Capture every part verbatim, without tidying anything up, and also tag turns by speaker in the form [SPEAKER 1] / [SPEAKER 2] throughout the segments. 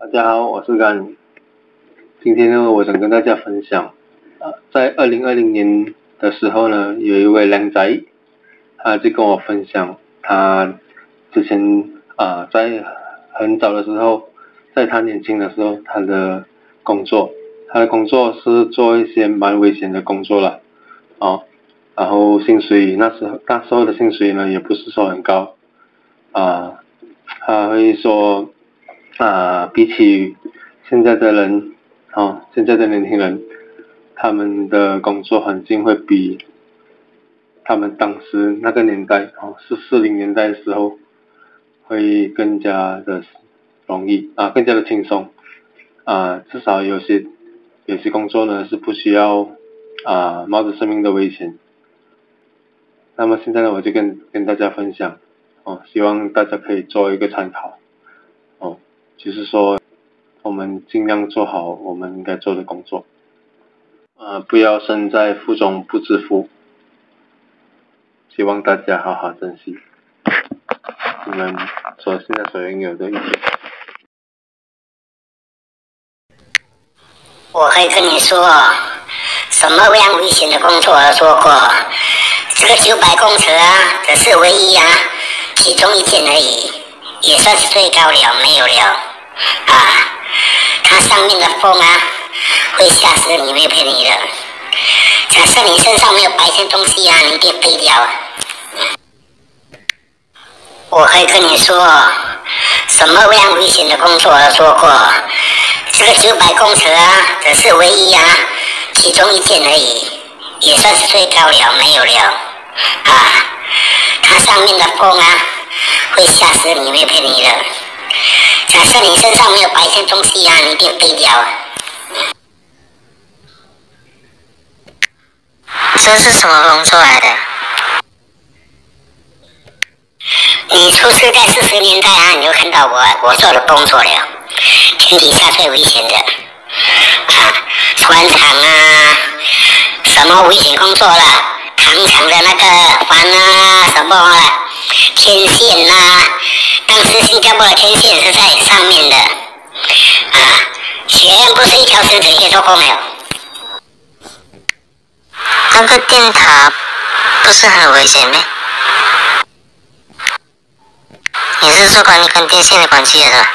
[SPEAKER 1] 大家好，我是甘。今天呢，我想跟大家分享，呃，在二零二零年的时候呢，有一位靓仔，他就跟我分享，他之前啊、呃、在很早的时候，在他年轻的时候，他的工作，他的工作是做一些蛮危险的工作了，哦，然后薪水那时候那时候的薪水呢，也不是说很高，啊、呃，他会说。啊，比起现在的人，哦，现在的年轻人，他们的工作环境会比他们当时那个年代，哦，是四零年代的时候，会更加的容易啊，更加的轻松啊，至少有些有些工作呢是不需要啊冒着生命的危险。那么现在呢，我就跟跟大家分享，哦，希望大家可以做一个参考，哦，就是说。我们尽量做好我们应该做的工作，呃，不要身在福中不知福。希望大家好好珍惜你们所现在所拥有的一切。
[SPEAKER 2] 我会跟你说，什么样危险的工作我做过，这个九百公尺啊，只是唯一啊，其中一件而已，也算是最高了，没有了啊。它上面的风啊，会吓死你，没有骗你的。假设你身上没有白些东西啊，你别飞掉。我会跟你说，什么样危险的工作我做过，这个九百公尺啊，只是唯一啊，其中一件而已，也算是最高了，没有了啊。它上面的风啊，会吓死你，没有骗你的。假设你身上没有白些东西啊，你别飞掉。
[SPEAKER 3] 这是什么工作来的？
[SPEAKER 2] 你出生在四十年代啊，你就看到我我做的工作了，天底下最危险的啊，船厂啊，什么危险工作了，糖厂的那个帆啊，什么啊，天线啊。当时新加坡的天线是在上面的，啊，全部是一条绳子，你做过没有？
[SPEAKER 3] 那个电塔不是很危险吗？你是做管理跟电线的关系的是吧？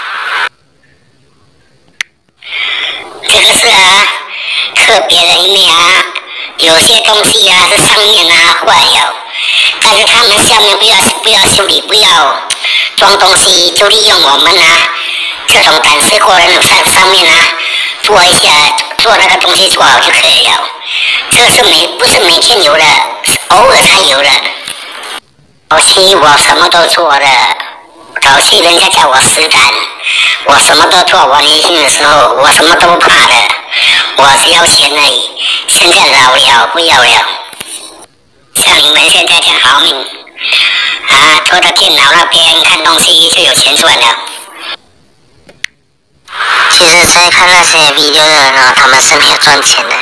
[SPEAKER 2] 这个是啊，特别的，因为啊，有些东西啊是上面啊坏了，但是他们下面不要不要修理，不要装东西，就利用我们啊这种胆识过人上上面啊做一下，做那个东西做好就可以了。这是每不是每天有的，是偶尔才有的。早期我什么都做的，早期人家叫我实干，我什么都做。我年轻的时候，我什么都不怕的，我只要钱而已。现在老了，不要了。像你们现在这样好命啊，坐在电脑那边看东西就有钱赚了。
[SPEAKER 3] 其实在看那些 video 的人呢，他们是没有赚钱的。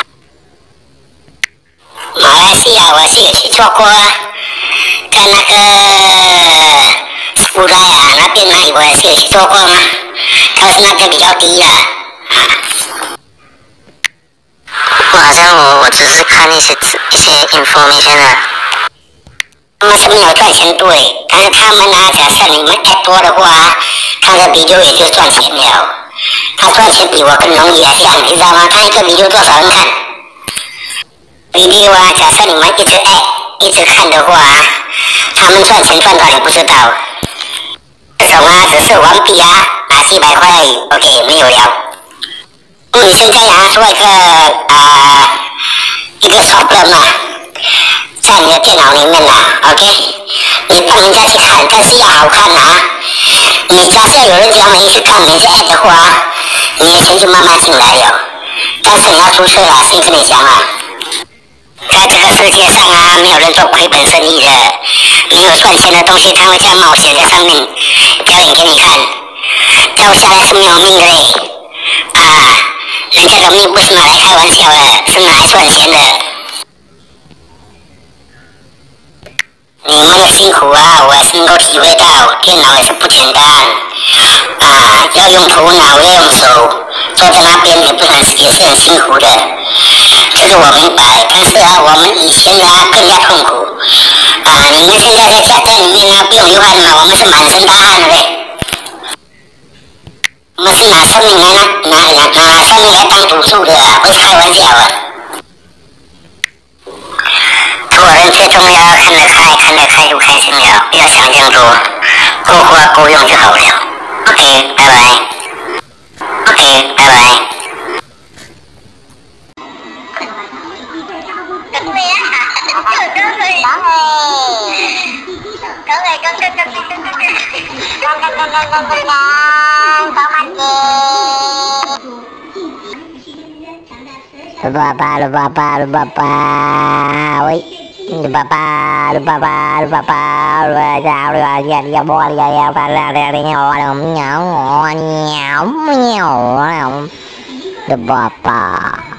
[SPEAKER 2] 马来西亚我是有去做过啊，跟那个布莱啊那边那里我也是有去做过嘛，但是那边比较低了啊。
[SPEAKER 3] 我好像我我只是看一些一些 information 啊。
[SPEAKER 2] 他们是没有赚钱对，但是他们呢，假设你们 add 多的话，他的 video 也就赚钱了。他赚钱比我更容易啊，像你知道吗？他一个 video 多少人看 ？video 啊，假设你们一直 add 一直看的话，他们赚钱赚到你不知道。这种啊，只是玩币啊，拿几百块而已 ，OK 没有了。你现在啊，做一个啊、呃、一个 software 嘛。在你的电脑里面啦 ，OK， 你帮人家去看，但是要好看啊。你假设有人讲你去看人家 add 的话，你的钱就慢慢进来了。但是你要出错了，先跟你讲啊，在这个世界上啊，没有人做亏本生意的，没有赚钱的东西，他会这样冒险在上面表演给你看，掉下来是没有命的嘞，啊，人家的命不是拿来开玩笑的，是拿来赚钱的。 你们的辛苦啊，我是能够体会到，电脑也是不简单啊，要用头脑，要用手，坐在那边也不很也是很辛苦的，这个我明白。但是啊，我们以前啊更加痛苦啊，你们现在在家在里面呢不用流汗嘛，我们是满身大汗的嘞。我们是拿生命来拿拿拿生命来当赌注的，不是开玩笑啊。做人最重要，看得开，看得开就开心了，不要想这么多，够活够用就好了。OK， 拜拜。OK， 拜拜。
[SPEAKER 4] lupa apa lupa apa lupa apa woi lupa apa lupa apa lupa apa lupa sao lupa ya ya bo ya ya pa la la nhau nhau nhau nhau lupa apa